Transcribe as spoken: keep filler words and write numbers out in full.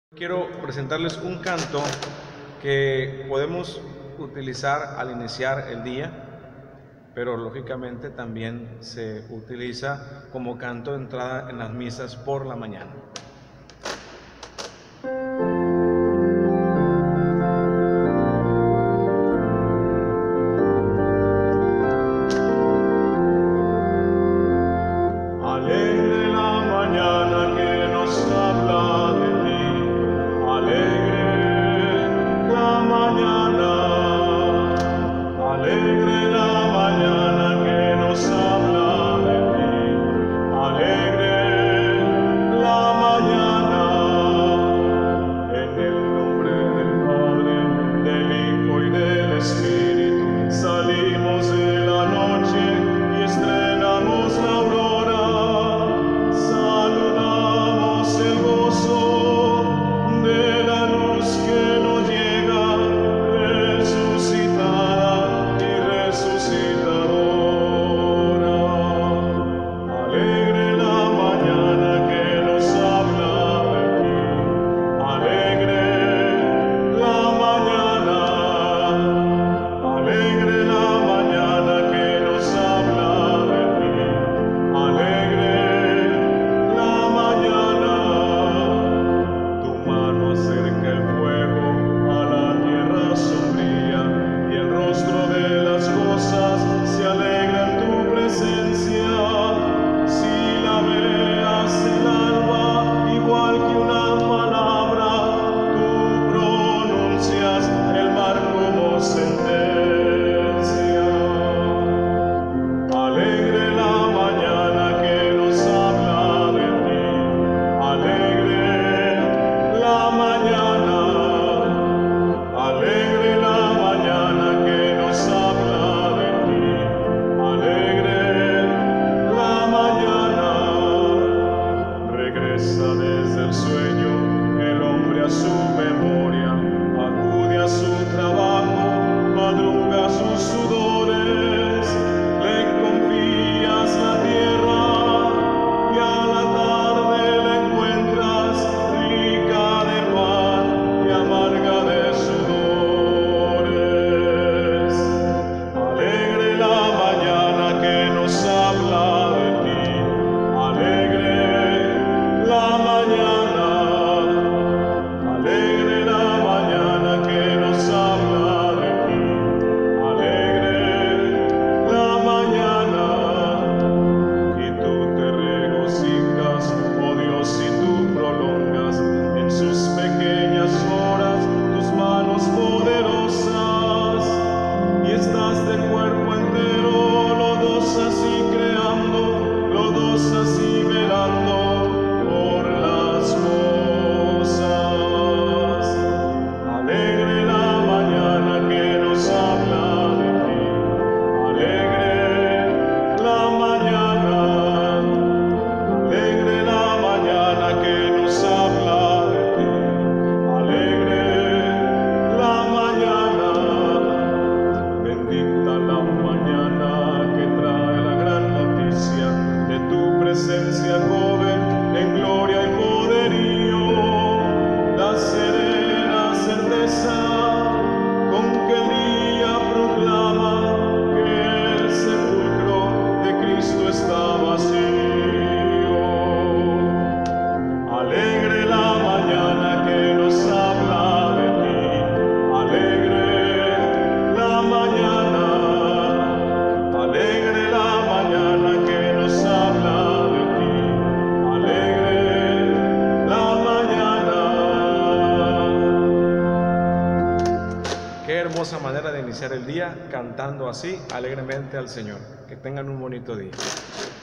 Quiero presentarles un canto que podemos utilizar al iniciar el día, pero lógicamente también se utiliza como canto de entrada en las misas por la mañana. Alegre la mañana que nos habla de ti, alegre la mañana, alegre la mañana que nos habla de ti, alegre la mañana, en el nombre del Padre, del Hijo y del Espíritu, salimos de la noche y estrenamos la aurora. Saludamos el gozo de la luz que nos llega, resucitada y resucitadora. Alegre la mañana que nos habla de ti, alegre la mañana, alegre la mañana que nos habla de ti, alegre la mañana. Tu mano acerca el fuego a la tierra sombría y el rostro de las cosas se alegra en tu presencia. Si la veas el alba igual que una palabra, tú pronuncias el mar como sentencia. Alegre la mañana que nos habla de ti, alegre la mañana, alegre la mañana que nos habla de ti, alegre la mañana. Regresa desde el sueño el hombre a su memoria, acude a su trabajo, madruga sus sudores, le confías la tierra y a la tarde la encuentras rica de pan y amarga de sudores. Alegre la mañana que nos habla de ti, alegre la mañana, alegre la mañana que nos habla de ti, alegre la mañana. Y tú te regocijas, oh Dios, y tú prolongas en sus pequeñas horas tus manos poderosas, y estás de cuerpo entero, los dos así creando, los dos así velando por las cosas. Alegre la mañana que nos habla de ti, alegre la mañana, alegre la mañana que nos habla de ti, alegre la mañana. Bendita la mañana que trae la gran noticia de tu presencia, joven, en gloria y poderío, la serena certeza con que el día proclama que el sepulcro de Cristo está vacío. Alegre la mañana que nos habla de ti, alegre la mañana, alegre la mañana que nos habla de ti, alegre la mañana. Qué hermosa manera de iniciar el día cantando así alegremente al Señor. Que tengan un bonito día.